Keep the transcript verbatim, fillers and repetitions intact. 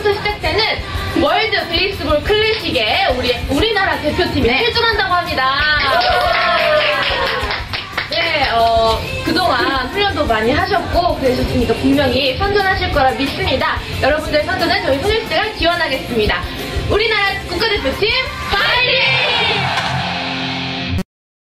오늘부터 시작되는 월드 베이스볼 클래식에 우리, 우리나라 대표팀이 네. 출전한다고 합니다. 네, 어, 그동안 훈련도 많이 하셨고 그러셨으니까 분명히 선전하실 거라 믿습니다. 여러분들의 선전은 저희 소녀시대가 지원하겠습니다. 우리나라 국가대표팀